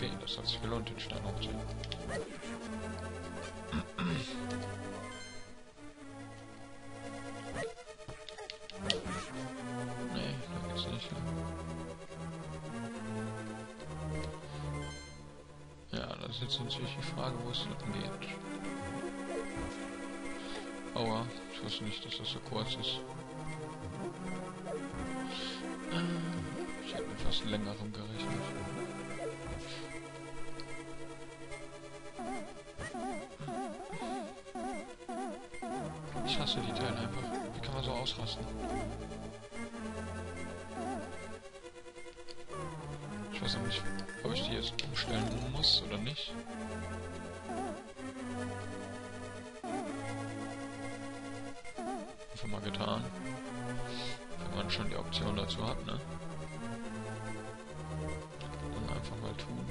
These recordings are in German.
Okay, das hat sich gelohnt, den Stern hochzuheben. Nee, da geht's nicht hin. Ja, das ist jetzt natürlich die Frage, wo es hinten geht. Aua, ich wusste nicht, dass das so kurz ist. Ich hätte mit etwas längerem gerechnet. Ich hasse die Teile einfach. Wie kann man so ausrasten? Ich weiß auch nicht, ob ich die jetzt umstellen muss oder nicht. Einfach mal getan. Wenn man schon die Option dazu hat, ne? Dann einfach mal tun.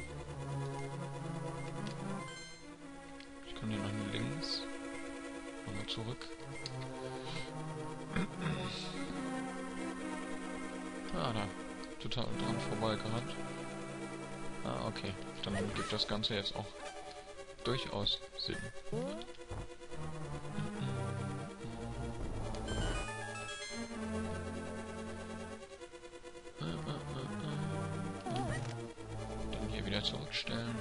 Ich kann hier nach links. Nochmal zurück. Ah, da. Total dran vorbeigerannt. Ah, okay. Dann gibt das Ganze jetzt auch durchaus Sinn. Dann hier wieder zurückstellen.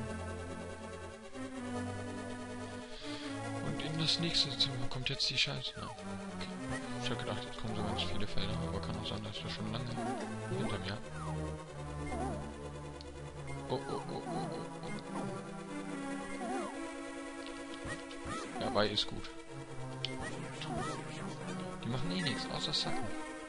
Und in das nächste Zimmer kommt jetzt die Scheiße. Ja, okay. Ich hab gedacht, jetzt kommen so ganz viele Felder, aber kann auch sein, dass das schon lange hinter mir. Oh, oh, oh, oh, oh, oh. Ja, bei ist gut. Die machen eh nichts, außer Sacken.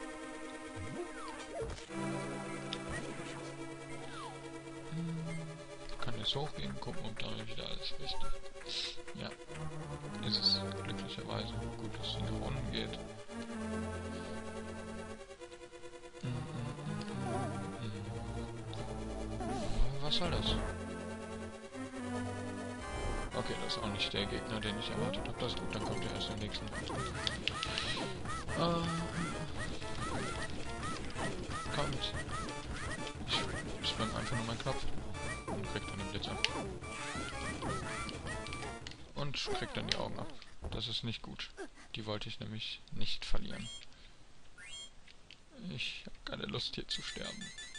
Kann jetzt hochgehen, gucken, ob da wieder alles richtig. Ja, ist es glücklicherweise. Gut, dass es nach unten geht. Was soll das? Okay, das ist auch nicht der Gegner, den ich erwartet habe. Das ist gut, dann kommt er erst im nächsten. Kommt. Ich spamme einfach nur meinen Knopf und krieg dann den Blitz ab. Und krieg dann die Augen ab. Das ist nicht gut. Die wollte ich nämlich nicht verlieren. Ich habe keine Lust hier zu sterben.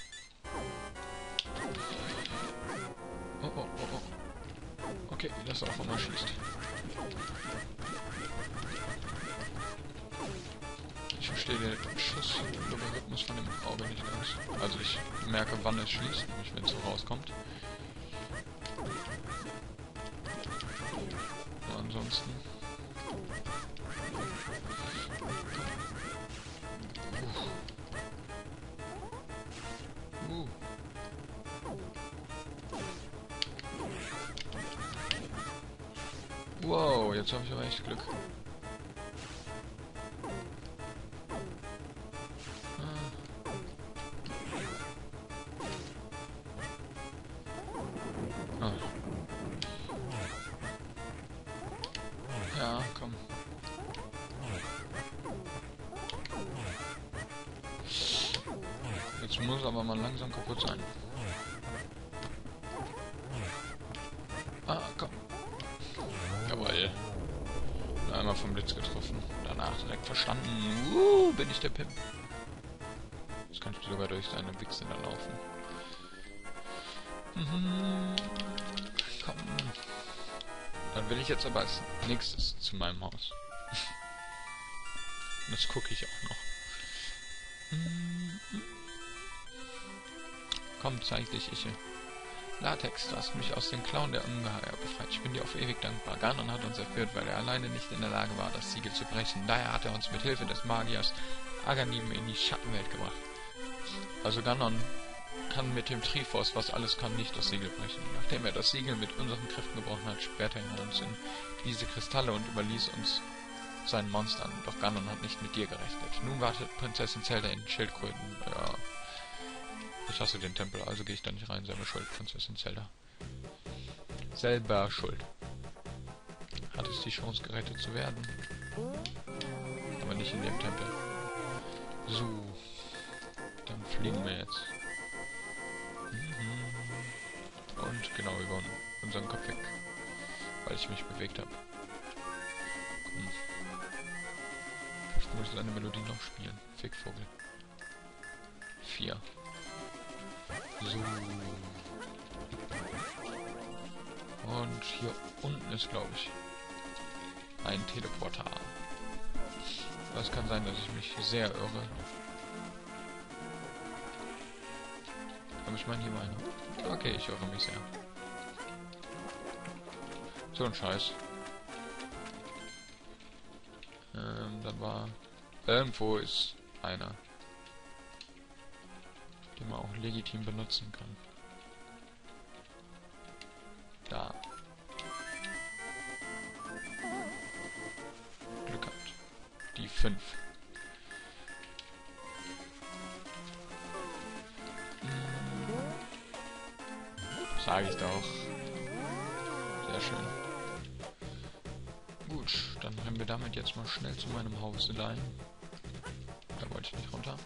Oh, oh, oh, oh. Okay, dass er auch immer schießt. Ich verstehe den Schusslogarithmus von dem Auge nicht ganz. Also ich merke, wann es schießt, nämlich wenn es so rauskommt. Aber ansonsten... Wow, jetzt habe ich aber echt Glück. Ah. Ja, komm. Jetzt muss aber mal langsam kaputt sein. Ah, komm. Jawohl. Einmal vom Blitz getroffen. Danach direkt verstanden. Bin ich der Pimp. Jetzt kannst du sogar durch seine Wichse da laufen. Komm. Dann will ich jetzt aber als nächstes zu meinem Haus. Das gucke ich auch noch. Komm, zeig dich, Iche. Latex, du hast mich aus den Klauen der Ungeheuer befreit. Ich bin dir auf ewig dankbar. Ganon hat uns erführt, weil er alleine nicht in der Lage war, das Siegel zu brechen. Daher hat er uns mit Hilfe des Magiers Aghanim in die Schattenwelt gebracht. Also Ganon kann mit dem Triforce, was alles kann, nicht das Siegel brechen. Nachdem er das Siegel mit unseren Kräften gebrochen hat, sperrte er uns in diese Kristalle und überließ uns seinen Monstern. Doch Ganon hat nicht mit dir gerechnet. Nun wartet Prinzessin Zelda in Schildkröten. Ja. Ich hasse den Tempel, also gehe ich da nicht rein. Selber schuld, Prinzessin Zelda. Selber schuld. Hat es die Chance, gerettet zu werden. Aber nicht in dem Tempel. So. Dann fliegen wir jetzt. Und genau über unseren Kopf weg, weil ich mich bewegt habe. Komm. Vielleicht muss ich seine Melodie noch spielen. Fickvogel. 4. So. Und hier unten ist, glaube ich, ein Teleporter. Das kann sein, dass ich mich sehr irre. Aber ich meine hier meine. Okay, ich irre mich sehr. So ein Scheiß. Dann war... Irgendwo ist einer, den man auch legitim benutzen kann. Da. Glück gehabt. Die 5. Sage ich doch. Sehr schön. Gut, dann rennen wir damit jetzt mal schnell zu meinem Hauslein. Da wollte ich nicht runter.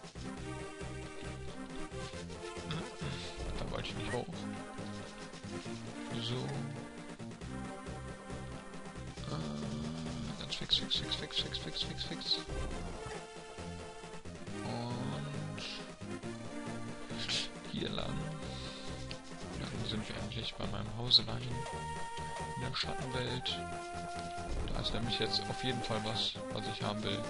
Da wollte ich nicht hoch. So. Ganz fix. Und hier lang. Dann sind wir endlich bei meinem Hauslein in der Schattenwelt. Da ist nämlich jetzt auf jeden Fall was ich haben will.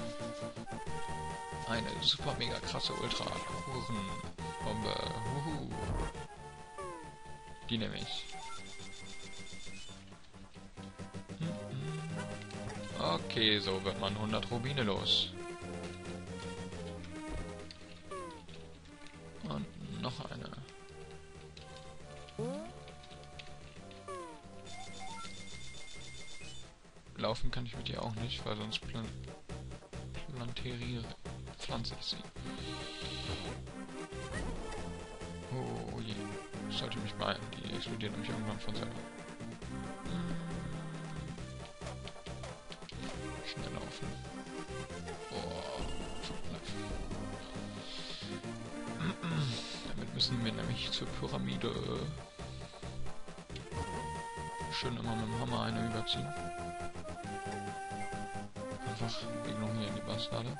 Eine super mega krasse Ultra-Huren-Bombe. Die nehme ich. Okay, so wird man 100 Rubine los. Und noch eine. Laufen kann ich mit ihr auch nicht, weil sonst pflanze ich sie. Oh je. Ich sollte mich beeilen. Die explodiert nämlich irgendwann von selber. Schnell laufen. Oh, damit müssen wir nämlich zur Pyramide. Schön immer mit dem Hammer eine überziehen. Einfach ignorieren die Bastarde.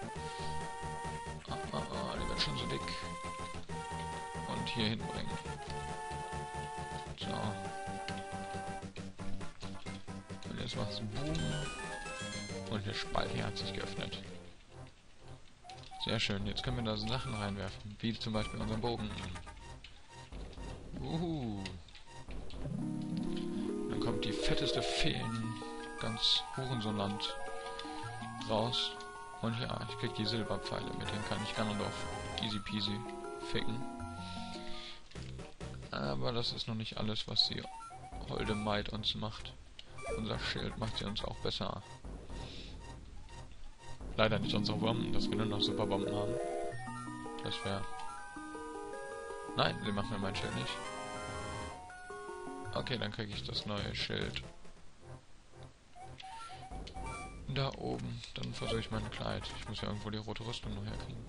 Die wird schon so dick. Und hier hinbringen. So. Und jetzt macht's Boom. Und der Spalt hier hat sich geöffnet. Sehr schön. Jetzt können wir da Sachen reinwerfen. Wie zum Beispiel unseren Bogen. Dann kommt die fetteste Fee in ganz Hurensohnland raus. Und ja, ich krieg die Silberpfeile. Mit denen kann ich Ganondorf easy peasy ficken. Aber das ist noch nicht alles, was die holde Maid uns macht. Unser Schild macht sie uns auch besser. Leider nicht unsere Bomben, dass wir nur noch Superbomben haben. Das wäre... Nein, sie macht mir mein Schild nicht. Okay, dann kriege ich das neue Schild. Da oben. Dann versuche ich mein Kleid. Ich muss ja irgendwo die rote Rüstung noch herkriegen.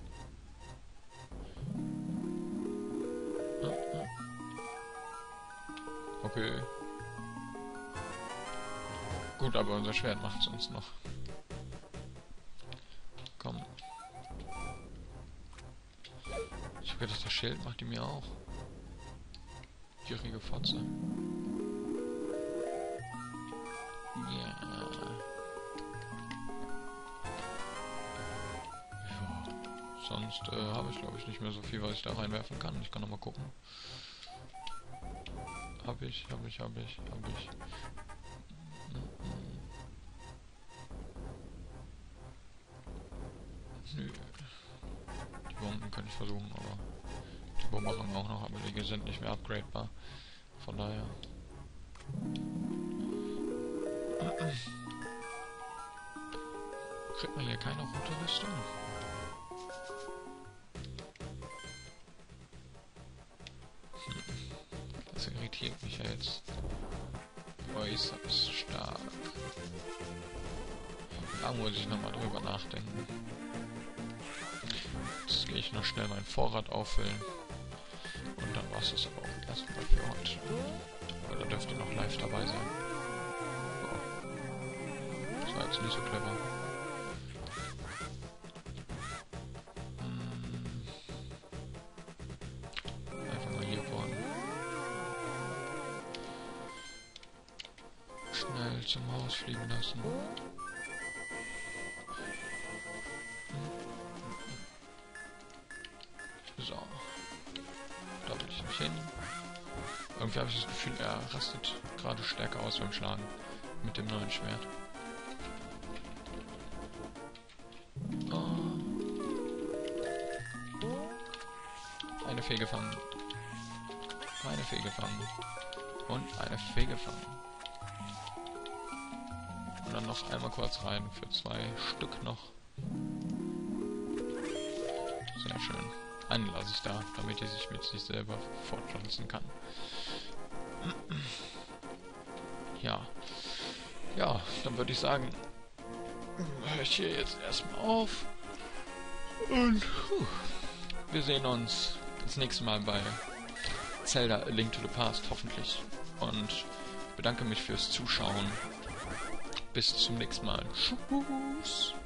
Okay. Gut, aber unser Schwert macht es uns noch. Komm. Ich habe gedacht, das Schild macht die mir auch. Gierige Fotze. Ja. Sonst habe ich, glaube ich, nicht mehr so viel, was ich da reinwerfen kann. Ich kann noch mal gucken. Hab ich. Nö. Die Bomben kann ich versuchen, aber die Bomben auch noch, aber die sind nicht mehr upgradebar. Von daher. Kriegt man hier keine rote Rüstung? Das irritiert mich ja jetzt äußerst stark. Da muss ich nochmal drüber nachdenken. Jetzt gehe ich noch schnell meinen Vorrat auffüllen. Und dann war's war's das aber auch erstmal für heute. Oder dürft ihr noch live dabei sein. Ja. Das war jetzt nicht so clever. Einfach mal hier vorne. Schnell zum Haus fliegen lassen. So. Da will ich nicht hin. Irgendwie habe ich das Gefühl, er rastet gerade stärker aus beim Schlagen mit dem neuen Schwert. Oh. Eine Fee gefangen. Eine Fee gefangen. Und eine Fee gefangen. Und dann noch einmal kurz rein für 2 Stück noch. Sehr schön. Einen lasse ich da, damit er sich mit sich selber fortpflanzen kann. Ja. Ja, dann würde ich sagen, höre ich hier jetzt erstmal auf. Und wir sehen uns das nächste Mal bei Zelda A Link to the Past, hoffentlich. Und ich bedanke mich fürs Zuschauen. Bis zum nächsten Mal. Tschüss.